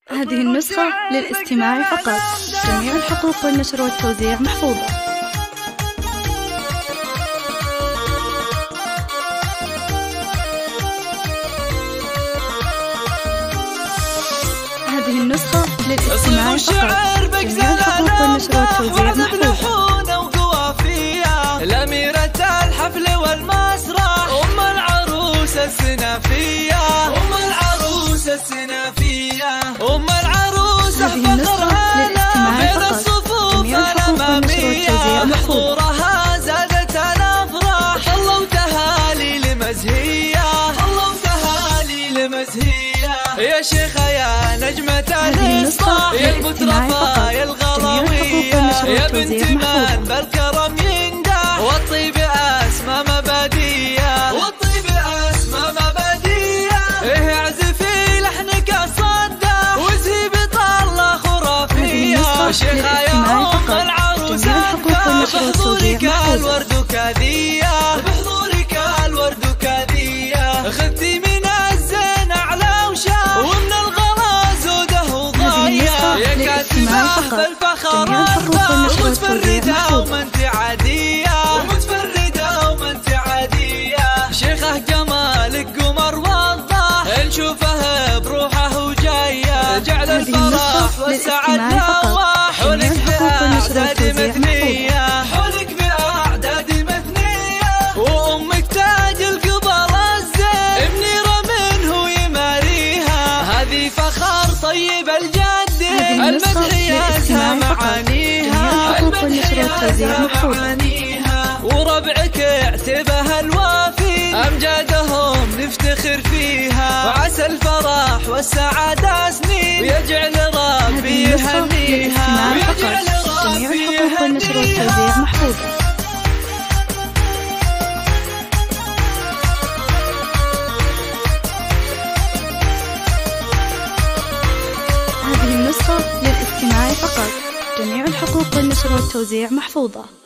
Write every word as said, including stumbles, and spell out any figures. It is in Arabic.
هذه النسخة للاستماع فقط. جميع الحقوق والنشر والتوزيع محفوظة. هذه النسخة للاستماع فقط. جميع الحقوق والنشر والتوزيع محفوظة. الأميرة الحفل والمسرح أم العروس السنافية أم العروس السنافية أم العروس فخرها بين الصفوف الأمامية محضورها زادت الأفراح طلوا تهاليل مزهية طلوا تهاليل مزهية يا شيخة يا نجمة الإصلاح يا المترفة يا الغلاوية يا بنت من بالكرم والطيب أسمى مبادية والطيب أسمى مبادية إيه اعزفي لحنك الصدة وزهي بطلة خرافية شيخة يا أم العروس بحضورك الورد كاذية بحضورك الورد كاذية خذتي من الزين أعلى وشاح ومن الغلا زوده وضاية يا كاتبة في الفخر أرضى ومتفردة وما انت عادية جمالك قمر وضاح نشوفه بروحه وجايه جعل الفرح والسعادة حولك بأعداد مثنية حولك بأعداد مثنية وأمك تاج القبل الزين منيرة منه يماريها هذه فخر طيب الجد المدحية معانيها المدحية معانيها وربعك اعتبه الوافي أمجادهم نفتخر فيها وعسى الفرح والسعادة سنين ويجعل ربي يهنيها ويجعل ربي يهنيها. هذه النسخة للاستماع فقط. جميع الحقوق والنشر والتوزيع محفوظة.